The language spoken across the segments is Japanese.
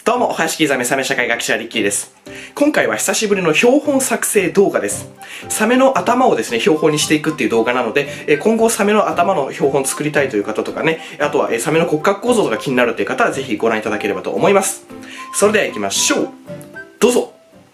どうも、おはしきザメサメ社会学者リッキーです。今回は久しぶりの標本作成動画です。サメの頭をですね、標本にしていくっていう動画なので、今後サメの頭の標本作りたいという方とかね、あとはサメの骨格構造とか気になるという方はぜひご覧いただければと思います。それでは行きましょう。どうぞ。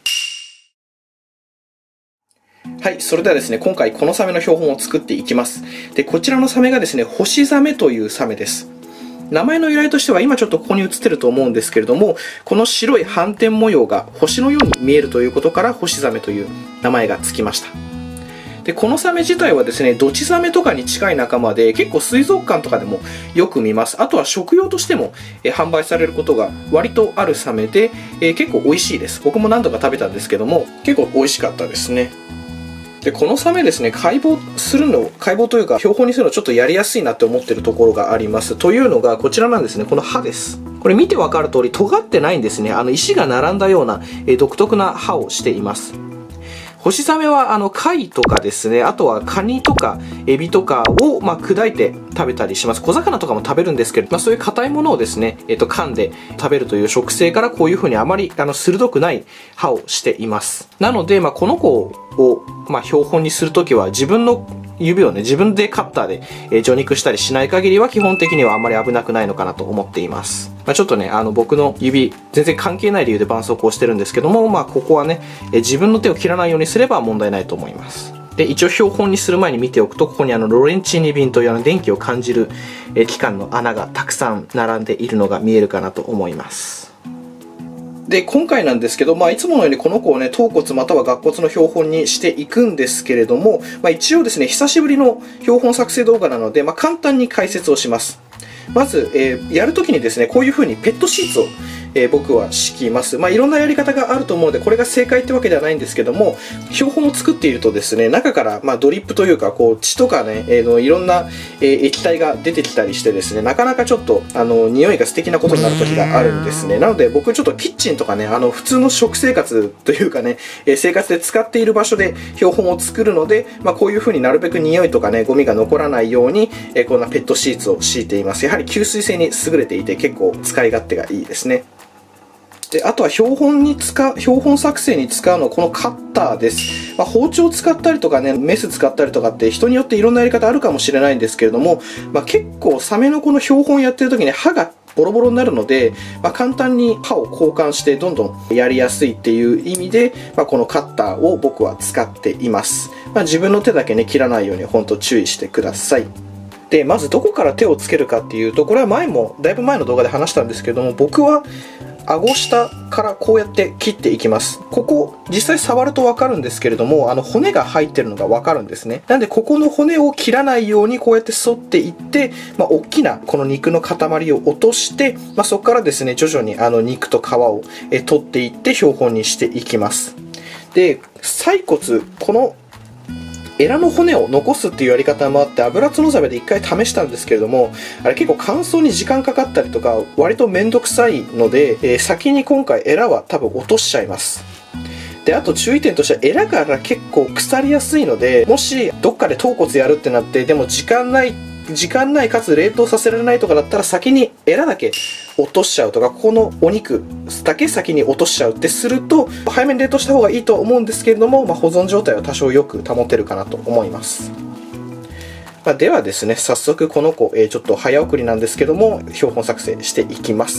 はい、それではですね、今回このサメの標本を作っていきます。で、こちらのサメがですね、ホシザメというサメです。名前の由来としては今ちょっとここに映ってると思うんですけれども、この白い斑点模様が星のように見えるということからホシザメという名前がつきました。で、このサメ自体はですね、ドチザメとかに近い仲間で結構水族館とかでもよく見ます。あとは食用としても販売されることが割とあるサメで、結構美味しいです。僕も何度か食べたんですけども、結構美味しかったですね。で、このサメですね、解剖というか標本にするのちょっとやりやすいなって思ってるところがあります。というのがこちらなんですね。この歯です。これ見てわかる通り尖ってないんですね。石が並んだような独特な歯をしています。ホシザメは貝とかですね、あとはカニとかエビとかを砕いて食べたりします。小魚とかも食べるんですけど、そういう硬いものをですね、噛んで食べるという食性からこういう風にあまり鋭くない歯をしています。なので、この子を標本にするときは自分の指をね、自分でカッターで除肉したりしない限りは基本的にはあんまり危なくないのかなと思っています。ちょっとね、僕の指、全然関係ない理由で絆創膏をしてるんですけども、ここはね、自分の手を切らないようにすれば問題ないと思います。で、一応標本にする前に見ておくと、ここにロレンチーニ瓶という電気を感じる器官の穴がたくさん並んでいるのが見えるかなと思います。で、今回なんですけど、いつものようにこの子をね、頭骨または顎骨の標本にしていくんですけれども、一応ですね、久しぶりの標本作成動画なので、簡単に解説をします。まず、やるときにですね、こういう風にペットシーツを、僕は敷きます。いろんなやり方があると思うので、これが正解ってわけではないんですけども、標本を作っているとですね、中からドリップというか、血とかね、いろんな、液体が出てきたりしてですね、なかなかちょっと、匂いが素敵なことになる時があるんですね。なので、僕ちょっとキッチンとかね、普通の食生活というかね、生活で使っている場所で標本を作るので、こういう風になるべく匂いとかね、ゴミが残らないように、こんなペットシーツを敷いています。やはり吸水性に優れていて、結構使い勝手がいいですね。で、あとは標本作成に使うのはこのカッターです。包丁を使ったりとかね、メス使ったりとかって人によっていろんなやり方あるかもしれないんですけれども、結構サメのこの標本やってる時に歯がボロボロになるので、簡単に歯を交換してどんどんやりやすいっていう意味で、このカッターを僕は使っています。自分の手だけね、切らないように本当注意してください。で、まずどこから手をつけるかっていうと、これはだいぶ前の動画で話したんですけども、僕は顎下からこうやって切っていきます。ここ、実際触るとわかるんですけれども、骨が入ってるのがわかるんですね。なんで、ここの骨を切らないようにこうやって沿っていって、大きなこの肉の塊を落として、そこからですね、徐々に肉と皮を取っていって標本にしていきます。で、細骨、このエラの骨を残すっていうやり方もあって、油角ザメで一回試したんですけれども、あれ結構乾燥に時間かかったりとか、割とめんどくさいので、先に今回エラは多分落としちゃいます。で、あと注意点としてはエラから結構腐りやすいので、もしどっかで頭骨やるってなって、でも時間ないかつ冷凍させられないとかだったら先にエラだけ落としちゃうとか、ここのお肉だけ先に落としちゃうってすると、早めに冷凍した方がいいと思うんですけれども、保存状態は多少よく保てるかなと思います。ではですね、早速この子、ちょっと早送りなんですけども、標本作成していきます。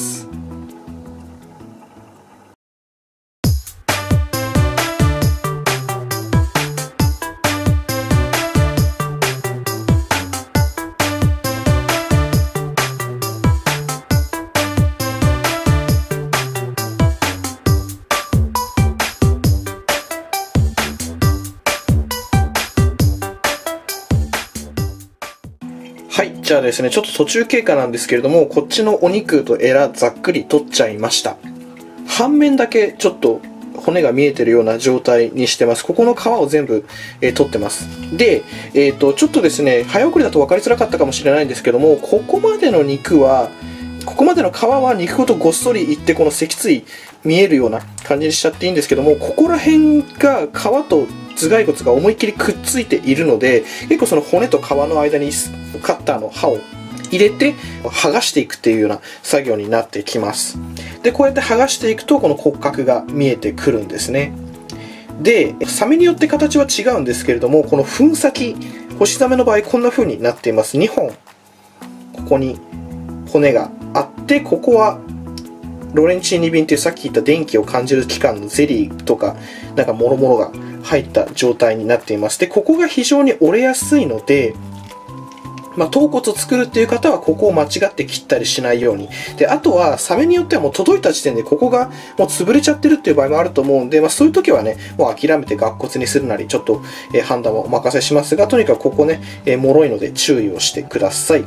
はい。じゃあですね、ちょっと途中経過なんですけれども、こっちのお肉とエラざっくり取っちゃいました。半面だけちょっと骨が見えてるような状態にしてます。ここの皮を全部、取ってます。で、ちょっとですね、早送りだと分かりづらかったかもしれないんですけども、ここまでの皮は肉ごとごっそりいって、この脊椎見えるような感じにしちゃっていいんですけども、ここら辺が皮と頭蓋骨が思いっきりくっついているので、結構その骨と皮の間にカッターの刃を入れて剥がしていくっていうような作業になってきます。で、こうやって剥がしていくとこの骨格が見えてくるんですね。で、サメによって形は違うんですけれども、この吻先、ホシザメの場合こんな風になっています。2本ここに骨があって、ここはロレンチーニ瓶っていうさっき言った電気を感じる器官のゼリーとかなんかもろもろが入った状態になっています。で、ここが非常に折れやすいので、頭骨を作るっていう方はここを間違って切ったりしないように。で、あとはサメによってはもう届いた時点でここがもう潰れちゃってるっていう場合もあると思うんで、そういう時はね、もう諦めて顎骨にするなりちょっと判断をお任せしますが、とにかくここね、脆いので注意をしてください。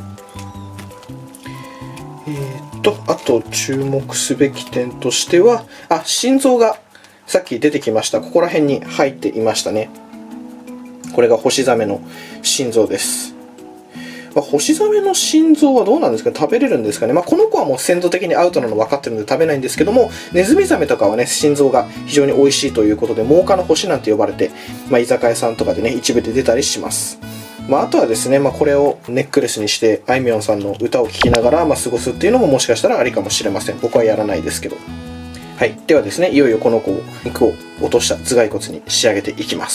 あと注目すべき点としては、心臓がさっき出てきました。ここら辺に入っていましたね。これがホシザメの心臓です。ホシザメの心臓はどうなんですかね、食べれるんですかね。この子はもう鮮度的にアウトなの分かってるので食べないんですけども、ネズミザメとかはね、心臓が非常に美味しいということで、猛火の星なんて呼ばれて、居酒屋さんとかでね、一部で出たりします。あとはですね、これをネックレスにして、あいみょんさんの歌を聴きながら、過ごすっていうのももしかしたらありかもしれません。僕はやらないですけど。はい。ではですね、いよいよこの子を、肉を落とした頭蓋骨に仕上げていきます。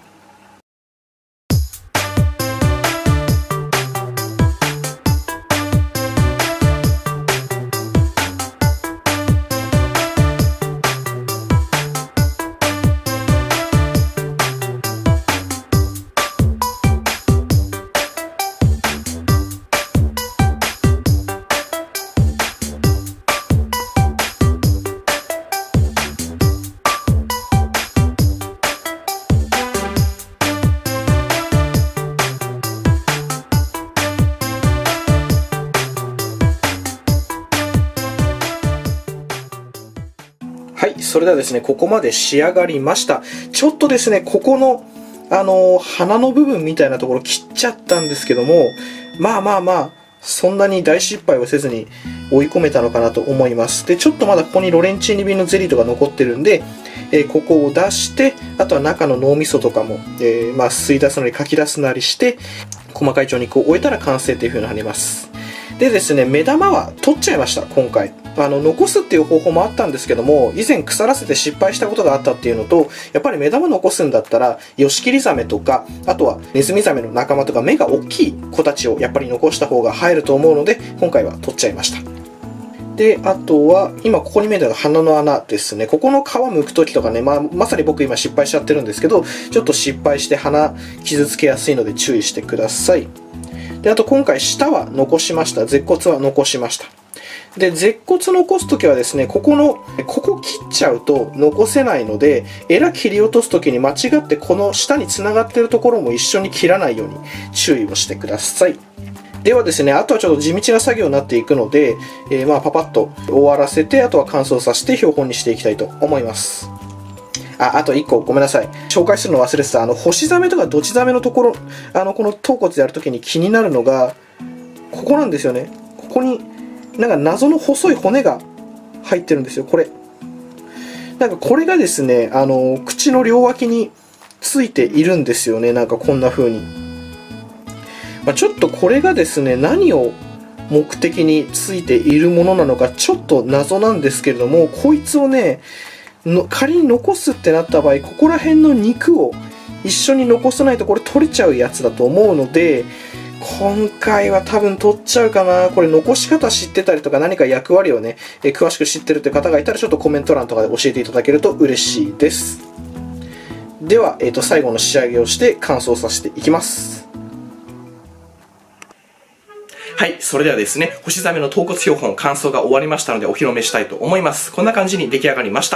はい、それではですね、ここまで仕上がりました。ちょっとですね、ここの、鼻の部分みたいなところ切っちゃったんですけども、そんなに大失敗をせずに追い込めたのかなと思います。で、ちょっとまだここにロレンチーニ瓶のゼリーとか残ってるんで、ここを出して、あとは中の脳みそとかも、吸い出すなりかき出すなりして、細かい調肉を終えたら完成という風になります。でですね、目玉は取っちゃいました、今回。残すっていう方法もあったんですけども、以前腐らせて失敗したことがあったっていうのと、やっぱり目玉残すんだったら、ヨシキリザメとか、あとはネズミザメの仲間とか目が大きい子たちをやっぱり残した方が入ると思うので、今回は取っちゃいました。で、あとは、今ここに見えたのが鼻の穴ですね。ここの皮剥くときとかね、まさに僕今失敗しちゃってるんですけど、ちょっと失敗して鼻傷つけやすいので注意してください。で、あと今回舌は残しました。舌骨は残しました。で、舌骨残すときはですね、ここ切っちゃうと残せないので、エラ切り落とすときに間違ってこの下に繋がってるところも一緒に切らないように注意をしてください。ではですね、あとはちょっと地道な作業になっていくので、パパッと終わらせて、あとは乾燥させて標本にしていきたいと思います。あと1個ごめんなさい。紹介するの忘れてた。ホシザメとかドチザメのところ、この頭骨でやるときに気になるのが、ここなんですよね。ここに、なんか謎の細い骨が入ってるんですよ、これ。なんかこれがですね、口の両脇についているんですよね。なんかこんな風に。ちょっとこれがですね、何を目的についているものなのか、ちょっと謎なんですけれども、こいつをね、仮に残すってなった場合、ここら辺の肉を一緒に残さないとこれ取れちゃうやつだと思うので、今回は多分取っちゃうかな。これ残し方知ってたりとか何か役割をね、詳しく知ってるという方がいたらちょっとコメント欄とかで教えていただけると嬉しいです。では、最後の仕上げをして乾燥させていきます。はい、それではですね、ホシザメの頭骨標本乾燥が終わりましたのでお披露目したいと思います。こんな感じに出来上がりました。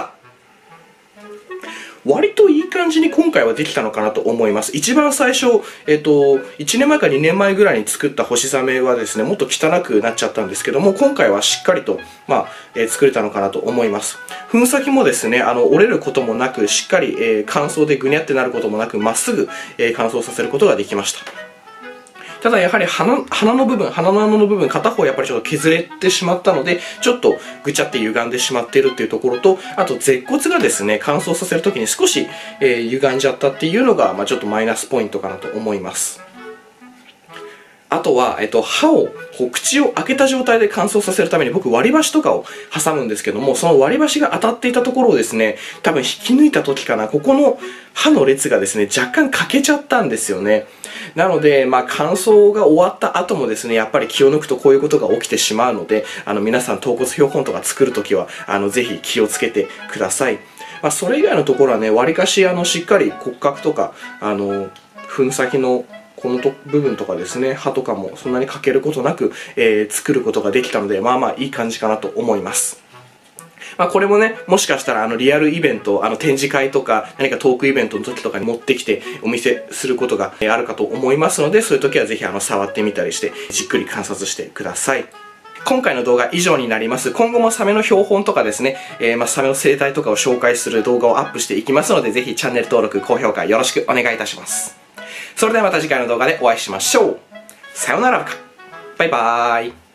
割といい感じに今回はできたのかなと思います。一番最初、1年前か2年前ぐらいに作ったホシザメはですね、もっと汚くなっちゃったんですけども、今回はしっかりと、作れたのかなと思います。粉先もですね、折れることもなく、しっかり、乾燥でぐにゃってなることもなく、まっすぐ、乾燥させることができました。ただやはり鼻の部分、鼻の穴の部分、片方やっぱりちょっと削れてしまったので、ちょっとぐちゃって歪んでしまっているっていうところと、あと舌骨がですね、乾燥させるときに少し、歪んじゃったっていうのが、ちょっとマイナスポイントかなと思います。 あとは、歯を、口を開けた状態で乾燥させるために僕割り箸とかを挟むんですけども、その割り箸が当たっていたところをですね、多分引き抜いた時かな、ここの歯の列がですね、若干欠けちゃったんですよね。なので、乾燥が終わった後もですね、やっぱり気を抜くとこういうことが起きてしまうので、皆さん頭骨標本とか作るときは、ぜひ気をつけてください。それ以外のところはね、割かし、しっかり骨格とか、糞先のこの部分とかですね、歯とかもそんなに欠けることなく、作ることができたので、いい感じかなと思います。これもね、もしかしたらリアルイベント、展示会とか何かトークイベントの時とかに持ってきてお見せすることがあるかと思いますので、そういう時はぜひ触ってみたりして、じっくり観察してください。今回の動画以上になります。今後もサメの標本とかですね、サメの生態とかを紹介する動画をアップしていきますので、ぜひチャンネル登録、高評価よろしくお願いいたします。それではまた次回の動画でお会いしましょう。さようなら。バイバーイ。